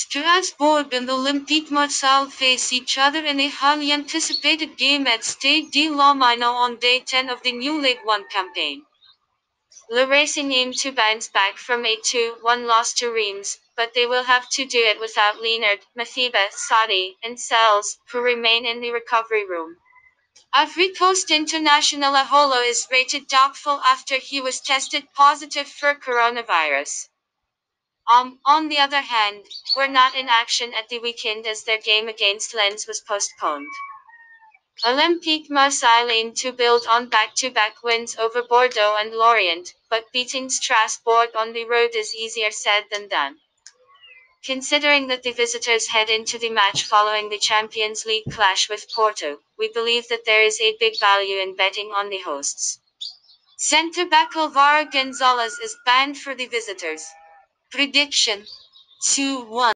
Strasbourg and Olympique Marseille face each other in a highly anticipated game at Stade de la Mino on day 10 of the new Ligue 1 campaign. Le Racing aim to bounce back from a 2-1 loss to Reims, but they will have to do it without Leonard, Mathiba, Sadi, and Sels, who remain in the recovery room. Ivory Coast international Aholo is rated doubtful after he was tested positive for coronavirus. On the other hand, were not in action at the weekend as their game against Lens was postponed. Olympique Marseille aimed to build on back-to-back wins over Bordeaux and Lorient, but beating Strasbourg on the road is easier said than done. Considering that the visitors head into the match following the Champions League clash with Porto, we believe that there is a big value in betting on the hosts. Centre-back Alvaro Gonzalez is banned for the visitors. Prediction: 2-1.